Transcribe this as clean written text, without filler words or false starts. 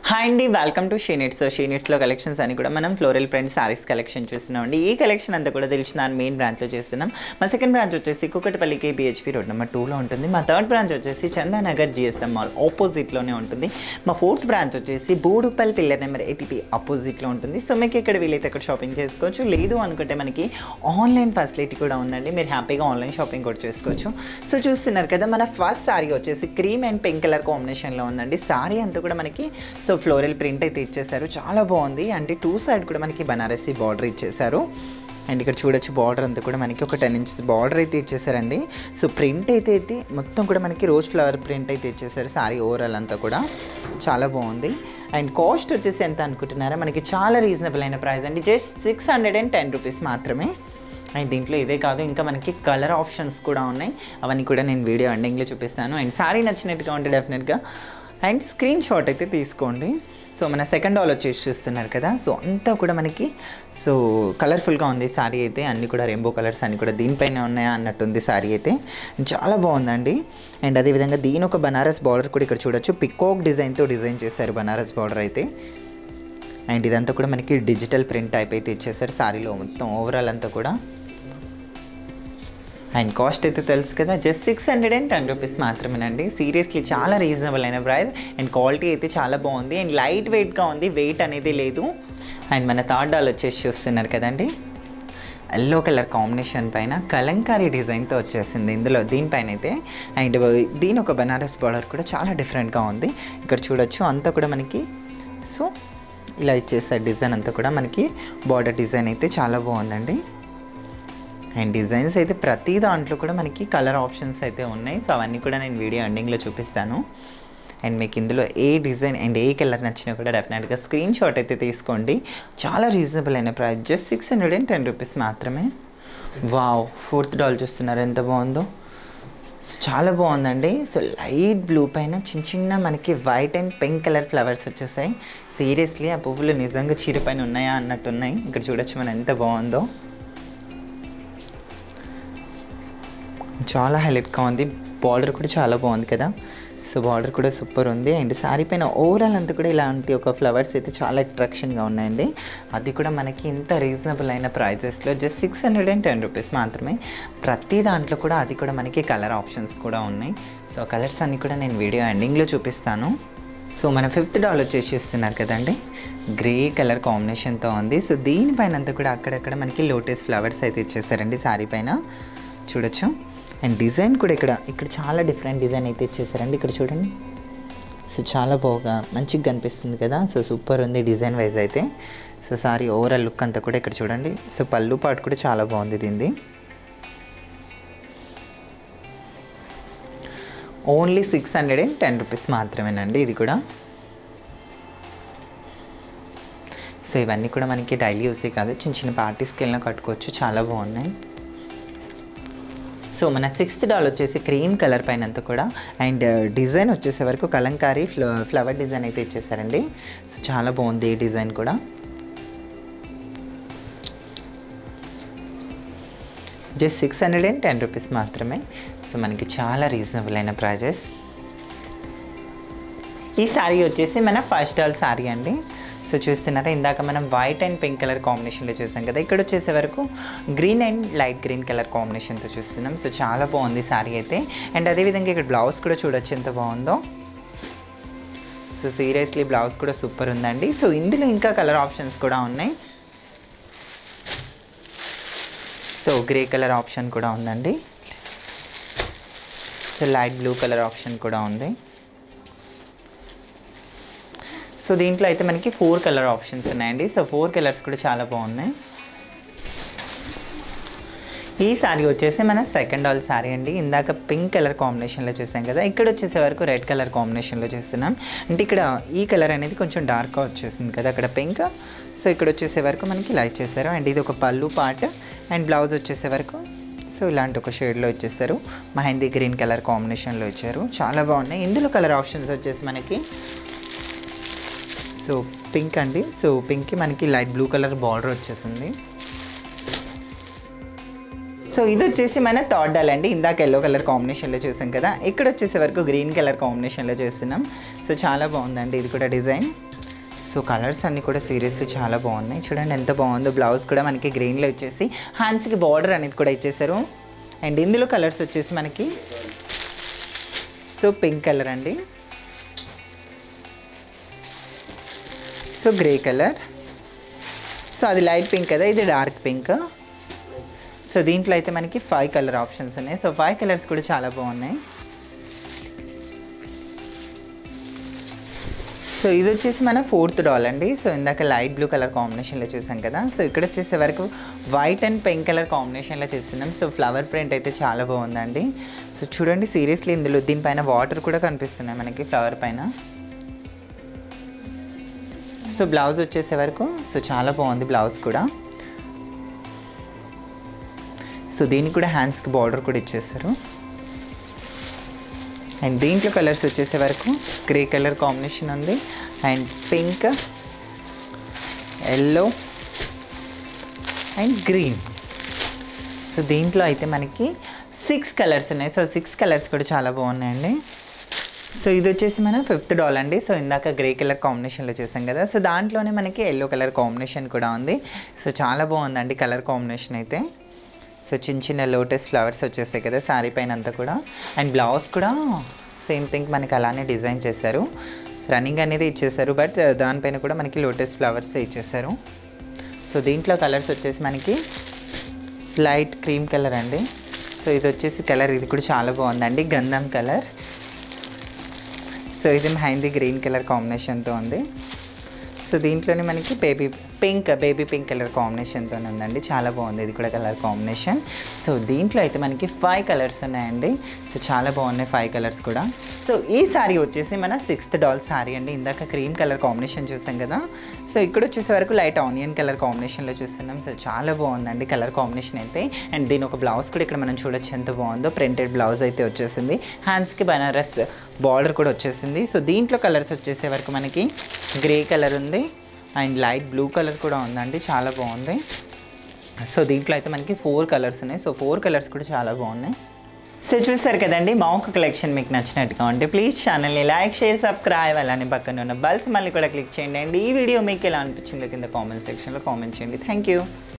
Hi అండి, welcome to Sheenits. షీనిట్స్లో collections అని కూడా మనం ఫ్లోరల్ ప్రింట్ సారీస్ కలెక్షన్ చూస్తున్నాం అండి. ఈ కలెక్షన్ అంతా కూడా తెలిసిన మెయిన్ బ్రాంచ్లో చేస్తున్నాం. మా సెకండ్ బ్రాంచ్ వచ్చేసి కుకట్పల్లికి BHP రోడ్ నెంబర్ 2లో ఉంటుంది. మా థర్డ్ బ్రాంచ్ వచ్చేసి చందానగర్ GSM మాల్ ఆపోజిట్లోనే ఉంటుంది. మా ఫోర్త్ బ్రాంచ్ వచ్చేసి బూడుపల్లి పిల్లర్ నెంబర్ 80 ఆపోజిట్లో ఉంటుంది. సో మీకు ఇక్కడ వీలైతే అక్కడ షాపింగ్ చేసుకోవచ్చు. లేదు అనుకుంటే మనకి ఆన్లైన్ ఫెసిలిటీ కూడా ఉందండి. మీరు హ్యాపీగా ఆన్లైన్ షాపింగ్ కూడా చేసుకోవచ్చు. సో చూస్తున్నారు కదా, మన ఫస్ట్ సారీ వచ్చేసి క్రీమ్ అండ్ పింక్ కలర్ కాంబినేషన్లో ఉందండి. సారీ అంతా కూడా మనకి ఫ్లోరల్ ప్రింట్ అయితే ఇచ్చేసారు, చాలా బాగుంది. అంటే 2 సైడ్ కూడా మనకి బనారసి బార్డర్ ఇచ్చేసారు. అండ్ ఇక్కడ చూడొచ్చు, బార్డర్ అంతా కూడా మనకి ఒక 10 ఇంచెస్ బార్డర్ అయితే ఇచ్చేసారండి. సో ప్రింట్ అయితే మొత్తం కూడా మనకి రోజ్ ఫ్లవర్ ప్రింట్ అయితే ఇచ్చేసారు. సారీ ఓవరాల్ అంతా కూడా చాలా బాగుంది. అండ్ కాస్ట్ వచ్చేసి ఎంత అనుకుంటున్నారా, మనకి చాలా రీజనబుల్ అయిన ప్రైస్ అండి. జస్ట్ 610 రూపీస్ మాత్రమే. అండ్ దీంట్లో ఇదే కాదు, ఇంకా మనకి కలర్ ఆప్షన్స్ కూడా ఉన్నాయి. అవన్నీ కూడా నేను వీడియో ఎండింగ్లో చూపిస్తాను. అండ్ సారీ నచ్చినట్టుగా ఉంటే డెఫినెట్గా అండ్ స్క్రీన్ షాట్ అయితే తీసుకోండి. సో మన సెకండ్ హాల్ వచ్చేసి చూస్తున్నారు కదా, సో అంతా కూడా మనకి సో కలర్ఫుల్గా ఉంది సారీ అయితే. అన్నీ కూడా రెయిన్బో కలర్స్ అన్నీ కూడా దీనిపైన ఉన్నాయా అన్నట్టుంది సారీ అయితే. చాలా బాగుందండి. అండ్ అదేవిధంగా దీని ఒక బనారస్ బార్డర్ కూడా ఇక్కడ చూడొచ్చు, పికాక్ డిజైన్తో డిజైన్ చేశారు బనారస్ బార్డర్ అయితే. అండ్ ఇదంతా కూడా మనకి డిజిటల్ ప్రింట్ టైప్ అయితే ఇచ్చేసారు సారీలో మొత్తం ఓవరాల్ అంతా కూడా. అండ్ కాస్ట్ అయితే తెలుసు కదా, జస్ట్ 610 రూపీస్ మాత్రమేనండి. సీరియస్లీ చాలా రీజనబుల్ అయిన ప్రైస్. అండ్ క్వాలిటీ అయితే చాలా బాగుంది. అండ్ లైట్ వెయిట్గా ఉంది, వెయిట్ అనేది లేదు. అండ్ మన థర్డ్ డాల్ వచ్చేసి చూస్తున్నారు కదండి, ఎల్లో కలర్ కాంబినేషన్ పైన కలంకారీ డిజైన్తో వచ్చేసింది ఇందులో దీనిపైన అయితే. అండ్ దీని ఒక బనారస్ బార్డర్ కూడా చాలా డిఫరెంట్గా ఉంది. ఇక్కడ చూడొచ్చు అంతా కూడా మనకి సో ఇలా ఇచ్చేసారు. డిజైన్ అంతా కూడా మనకి బార్డర్ డిజైన్ అయితే చాలా బాగుందండి. అండ్ డిజైన్స్ అయితే ప్రతి దాంట్లో కూడా మనకి కలర్ ఆప్షన్స్ అయితే ఉన్నాయి. సో అవన్నీ కూడా నేను వీడియో ఎండింగ్లో చూపిస్తాను. అండ్ మీకు ఇందులో ఏ డిజైన్ అండ్ ఏ కలర్ నచ్చినా కూడా డెఫినెట్గా స్క్రీన్ షాట్ అయితే తీసుకోండి. చాలా రీజనబుల్ అయిన ప్రైస్, జస్ట్ 610 రూపీస్ మాత్రమే. వావ్, ఫోర్త్ డాల్ చూస్తున్నారు ఎంత బాగుందో. సో చాలా బాగుందండి. సో లైట్ బ్లూ పైన చిన్న మనకి white and pink colour flowers వచ్చేసాయి. సీరియస్లీ ఆ పువ్వులు నిజంగా చీర పైన ఉన్నాయా అన్నట్టు ఉన్నాయి. ఇక్కడ చూడొచ్చు మనం ఎంత బాగుందో, చాలా హైలైట్గా ఉంది. బార్డర్ కూడా చాలా బాగుంది కదా, సో బార్డర్ కూడా సూపర్ ఉంది. అండ్ శారీ పైన ఓవరాల్ అంతా కూడా ఇలాంటి ఒక ఫ్లవర్స్ అయితే చాలా అట్రాక్షన్గా ఉన్నాయండి. అది కూడా మనకి ఇంత రీజనబుల్ అయిన ప్రైజెస్లో జస్ట్ 610 రూపీస్ మాత్రమే. ప్రతి దాంట్లో కూడా అది కూడా మనకి కలర్ ఆప్షన్స్ కూడా ఉన్నాయి. సో కలర్స్ అన్నీ కూడా నేను వీడియో ఎండింగ్లో చూపిస్తాను. సో మన ఫిఫ్త్ డాల్ వచ్చేసి చూస్తున్నారు కదండి, గ్రే కలర్ కాంబినేషన్తో ఉంది. సో దీనిపైన అంతా కూడా అక్కడక్కడ మనకి లోటస్ ఫ్లవర్స్ అయితే ఇచ్చేసారండి శారీ పైన, చూడొచ్చు. అండ్ డిజైన్ కూడా ఇక్కడ చాలా డిఫరెంట్ డిజైన్ అయితే ఇచ్చేసారండి. ఇక్కడ చూడండి, సో చాలా బాగా మంచిగా కనిపిస్తుంది కదా. సో సూపర్ ఉంది డిజైన్ వైజ్ అయితే. సో సారీ ఓవరాల్ లుక్ అంతా కూడా ఇక్కడ చూడండి. సో పళ్ళు పాటు కూడా చాలా బాగుంది దీనిది. ఓన్లీ 610 రూపీస్ మాత్రమేనండి ఇది కూడా. సో ఇవన్నీ కూడా మనకి డైలీ యూసే కాదు, చిన్న చిన్న పార్టీస్కి వెళ్ళినా కట్టుకోవచ్చు, చాలా బాగున్నాయి. సో మన సిక్స్త్ డాల్ వచ్చేసి క్రీమ్ కలర్ పైన అంతా కూడా. అండ్ డిజైన్ వచ్చేసే వరకు కలంకారీ ఫ్లవర్ డిజైన్ అయితే ఇచ్చేసారండి. సో చాలా బాగుంది ఈ డిజైన్ కూడా. జస్ట్ 610 రూపీస్ మాత్రమే. సో మనకి చాలా రీజనబుల్ అయిన ప్రైజెస్. ఈ శారీ వచ్చేసి మన ఫస్ట్ డాల్ శారీ అండి. సో చూస్తున్నారా, ఇందాక మనం వైట్ అండ్ పింక్ కలర్ కాంబినేషన్లో చూసాం కదా, ఇక్కడ వచ్చేసే వరకు green and light green colour కాంబినేషన్తో చూస్తున్నాం. సో చాలా బాగుంది శారీ అయితే. అండ్ అదేవిధంగా ఇక్కడ బ్లౌజ్ కూడా చూడొచ్చు ఎంత బాగుందో. సో సీరియస్లీ బ్లౌజ్ కూడా సూపర్ ఉందండి. సో ఇందులో ఇంకా కలర్ ఆప్షన్స్ కూడా ఉన్నాయి. సో గ్రే కలర్ ఆప్షన్ కూడా ఉందండి. So light blue colour option కూడా ఉంది. సో దీంట్లో అయితే మనకి 4 కలర్ ఆప్షన్స్ ఉన్నాయండి. సో 4 కలర్స్ కూడా చాలా బాగున్నాయి. ఈ శారీ వచ్చేసి మన సెకండ్ డాల్ శారీ అండి. ఇందాక పింక్ కలర్ కాంబినేషన్లో చూసాం కదా, ఇక్కడ వచ్చేసే వరకు రెడ్ కలర్ కాంబినేషన్లో చూస్తున్నాం. అంటే ఇక్కడ ఈ కలర్ అనేది కొంచెం డార్క్గా వచ్చేసింది కదా, అక్కడ పింక్. సో ఇక్కడ వచ్చేసే వరకు మనకి లైట్ చేశారు. అండ్ ఇది ఒక పళ్ళు పార్ట్. అండ్ బ్లౌజ్ వచ్చేసే వరకు సో ఇలాంటి ఒక షేడ్లో ఇచ్చేస్తారు. మెహందీ గ్రీన్ కలర్ కాంబినేషన్లో ఇచ్చారు, చాలా బాగున్నాయి. ఇందులో కలర్ ఆప్షన్స్ వచ్చేసి మనకి సో పింక్ అండి. సో పింక్కి మనకి లైట్ బ్లూ కలర్ బార్డర్ వచ్చేసింది. సో ఇది వచ్చేసి మన థర్డ్ డాల్ అండి. ఇందాక ఎల్లో కలర్ కాంబినేషన్లో చూసాం కదా, ఇక్కడ వచ్చేసే వరకు గ్రీన్ కలర్ కాంబినేషన్లో చేస్తున్నాం. సో చాలా బాగుందండి ఇది కూడా డిజైన్. సో కలర్స్ అన్నీ కూడా సీరియస్లీ చాలా బాగున్నాయి. చూడండి ఎంత బాగుందో. బ్లౌజ్ కూడా మనకి గ్రీన్లో వచ్చేసి హ్యాండ్స్కి బార్డర్ అనేది కూడా ఇచ్చేసారు. అండ్ ఇందులో కలర్స్ వచ్చేసి మనకి సో పింక్ కలర్ అండి, సో గ్రే కలర్, సో అది లైట్ పింక్ కదా, ఇది డార్క్ పింక్. సో దీంట్లో అయితే మనకి 5 కలర్ ఆప్షన్స్ ఉన్నాయి. సో 5 కలర్స్ కూడా చాలా బాగున్నాయి. సో ఇది వచ్చేసి మన 4th డాల్ అండి. సో ఇందాక లైట్ బ్లూ కలర్ కాంబినేషన్లో చూసాం కదా, సో ఇక్కడ వచ్చేసే వరకు వైట్ అండ్ పింక్ కలర్ కాంబినేషన్లో చేస్తున్నాం. సో ఫ్లవర్ ప్రింట్ అయితే చాలా బాగుందండి. సో చూడండి సీరియస్లీ ఇందులో దీనిపైన వాటర్ కూడా కనిపిస్తున్నాయి మనకి ఫ్లవర్ పైన. సో బ్లౌజ్ వచ్చేసే వరకు సో చాలా బాగుంది బ్లౌజ్ కూడా. సో దీనికి కూడా హ్యాండ్స్కి బార్డర్ కూడా ఇచ్చేస్తారు. అండ్ దీంట్లో కలర్స్ వచ్చేసే వరకు గ్రే కలర్ కాంబినేషన్ ఉంది, and pink, yellow and green. So దీంట్లో అయితే మనకి 6 కలర్స్ ఉన్నాయి. సో 6 కలర్స్ కూడా చాలా బాగున్నాయండి. సో ఇది వచ్చేసి మన 5th డాల్ అండి. సో ఇందాక గ్రే కలర్ కాంబినేషన్లో చూసాం కదా, సో దాంట్లోనే మనకి ఎల్లో కలర్ కాంబినేషన్ కూడా ఉంది. సో చాలా బాగుందండి కలర్ కాంబినేషన్ అయితే. సో చిన్న చిన్న లోటస్ ఫ్లవర్స్ వచ్చేసాయి కదా శారీ పైన అంతా కూడా. అండ్ బ్లౌజ్ కూడా సేమ్ థింగ్ మనకి అలానే డిజైన్ చేశారు. రన్నింగ్ అనేది ఇచ్చేసారు, బట్ దానిపైన కూడా మనకి లోటస్ ఫ్లవర్స్ ఇచ్చేసారు. సో దీంట్లో కలర్స్ వచ్చేసి మనకి లైట్ క్రీమ్ కలర్ అండి. సో ఇది వచ్చేసి కలర్ ఇది కూడా చాలా బాగుందండి, గంధం కలర్. సో ఇది మెహందీ గ్రీన్ కలర్ కాంబినేషన్తో ఉంది. సో దీంట్లోనే మనకి బేబీ పింక్ కలర్ కాంబినేషన్తో ఉందండి. చాలా బాగుంది ఇది కూడా కలర్ కాంబినేషన్. సో దీంట్లో అయితే మనకి 5 కలర్స్ ఉన్నాయండి. సో చాలా బాగున్నాయి 5 కలర్స్ కూడా. సో ఈ శారీ వచ్చేసి మన 6th డాల్ శారీ అండి. ఇందాక క్రీమ్ కలర్ కాంబినేషన్ చూసాం కదా, సో ఇక్కడ వచ్చేసే వరకు లైట్ ఆనియన్ కలర్ కాంబినేషన్లో చూస్తున్నాం. సో చాలా బాగుందండి కలర్ కాంబినేషన్ అయితే. అండ్ దీని ఒక బ్లౌజ్ కూడా ఇక్కడ మనం చూడొచ్చు ఎంత బాగుందో. ప్రింటెడ్ బ్లౌజ్ అయితే వచ్చేసింది, హ్యాండ్స్కి బనారస్ బార్డర్ కూడా వచ్చేసింది. సో దీంట్లో కలర్స్ వచ్చేసే వరకు మనకి గ్రే కలర్ ఉంది, అండ్ లైట్ బ్లూ కలర్ కూడా ఉందండి, చాలా బాగుంది. సో దీంట్లో అయితే మనకి 4 కలర్స్ ఉన్నాయి. సో 4 కలర్స్ కూడా చాలా బాగున్నాయి. సో చూసారు కదండి, మా ఒక కలెక్షన్ మీకు నచ్చినట్టుగా ఉంటే ప్లీజ్ ఛానల్ని లైక్, షేర్, సబ్స్క్రైబ్, అలానే పక్కన ఉన్న బెల్స్ మళ్ళీ కూడా క్లిక్ చేయండి. అండ్ ఈ వీడియో మీకు ఎలా అనిపించిందో కింద కామెంట్ సెక్షన్లో కామెంట్ చేయండి. Thank you.